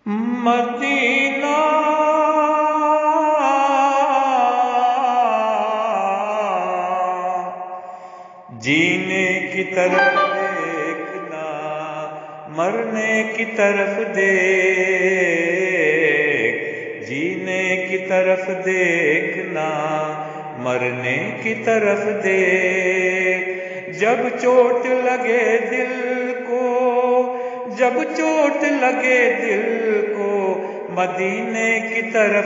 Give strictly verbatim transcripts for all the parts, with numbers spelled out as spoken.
مدینہ جینے کی طرف دیکھنا، مرنے کی طرف دیکھ، جینے کی طرف دیکھنا، مرنے کی طرف دیکھ۔ جب چوٹ لگے دل کو، جب چوٹ لگے دل کو، مدینے کی طرف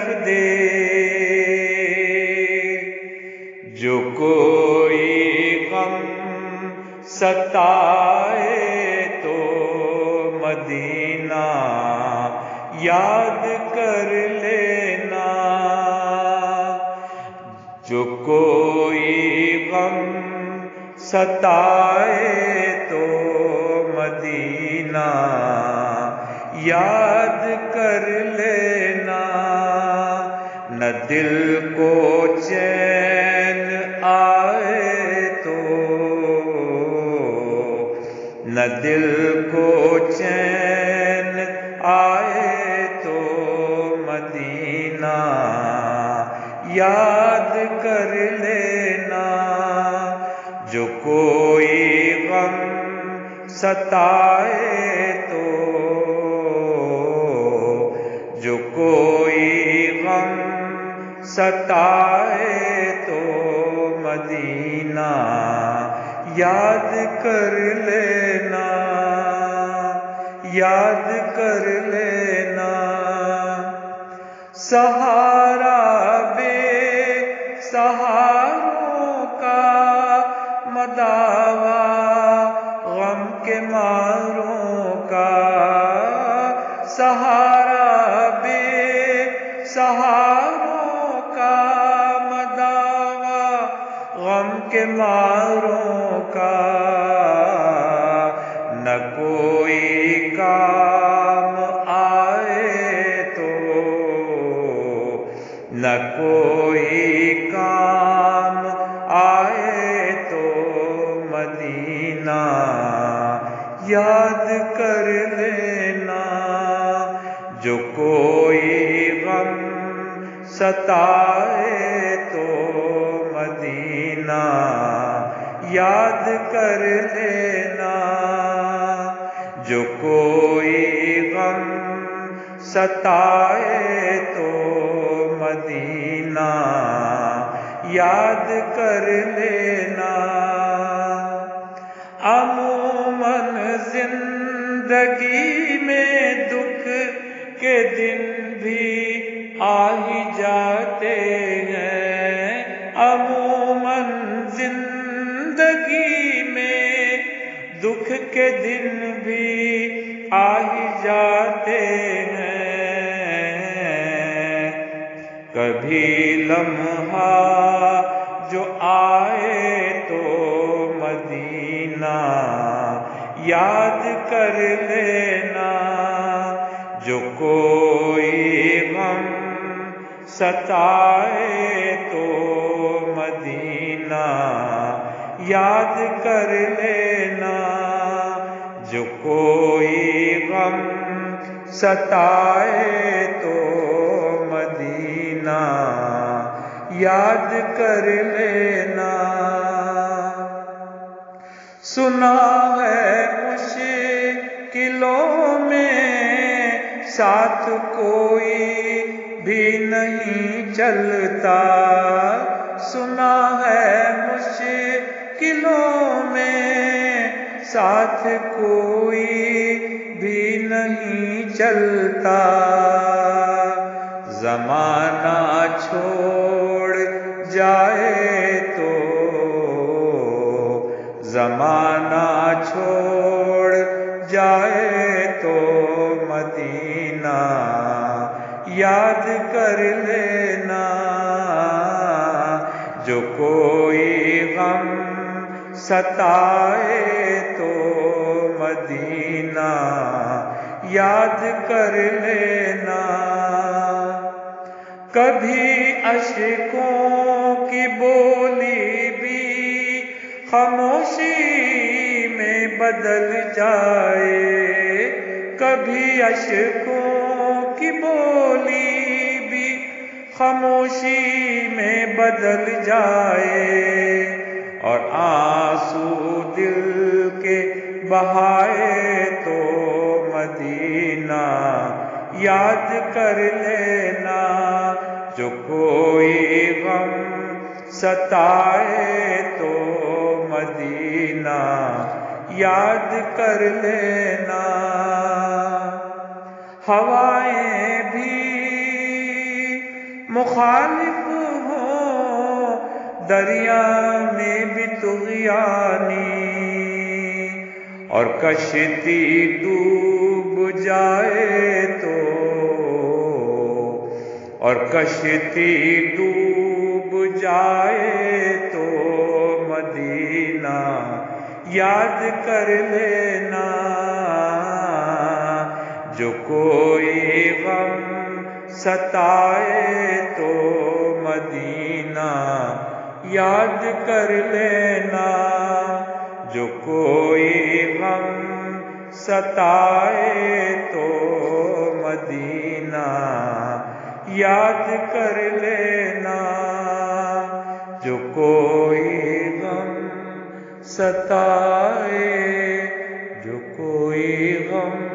دیکھ۔ جو کوئی غم ستائے تو مدینہ یاد کر لینا، جو کوئی غم ستائے تو مدینہ یاد کر لینا۔ نہ دل کو چین آئے تو، نہ دل کو چین آئے تو مدینہ یاد کر لینا۔ جو کوئی غم ستائے تو، جو کوئی غم ستائے تو مدینہ یاد کر لینا، یاد کر لینا۔ سہارا بے سہاروں کا مداوا، غم کے ماروں کا سہارا بے سہاروں کا مداوا، غم کے ماروں کا۔ نہ کوئی کام آئے تو، نہ کوئی کام آئے تو مدینہ یاد کر لینا۔ جو کوئی غم ستائے تو مدینہ یاد کر لینا۔ جو کوئی غم ستائے تو مدینہ یاد کر لینا۔ عموماً زندگی میں دکھ کے دن بھی آ ہی جاتے ہیں، عموماً زندگی میں دکھ کے دن بھی آ ہی جاتے ہیں۔ کبھی لمحہ جو آئے تو مدینہ یاد کر لینا۔ جو کوئی غم ستائے تو مدینہ یاد کر لینا۔ جو کوئی غم ستائے تو مدینہ یاد کر لینا۔ سنا ہے مشکلوں میں ساتھ کوئی بھی نہیں چلتا، سنا ہے مشکلوں میں ساتھ کوئی بھی نہیں چلتا۔ زمانہ چھوڑ جائے تو، زمانہ چھوڑ جائے تو مدینہ یاد کر لینا۔ جو کوئی غم ستائے تو مدینہ یاد کر لینا۔ کبھی اشکوں کی بولی بھی خاموشی میں بدل جائے، کبھی اشکوں کی بولی بھی خاموشی میں بدل جائے اور آنسو دل کے بہائے تو مدینہ یاد کر لینا، جو کوئی غم ستائے تو مدینہ یاد کر لینا۔ ہوائیں بھی مخالف ہوں، دریا میں بھی طغیانی، اور کشتی ڈوب جائے تو اور کشتی ڈوب جائے تو مدینہ یاد کر لینا، جو کوئی غم ستائے تو مدینہ یاد کر لینا، جو کوئی غم ستائے تو مدینہ یاد کر لینا، جو کوئی غم ستائے جو کوئی غم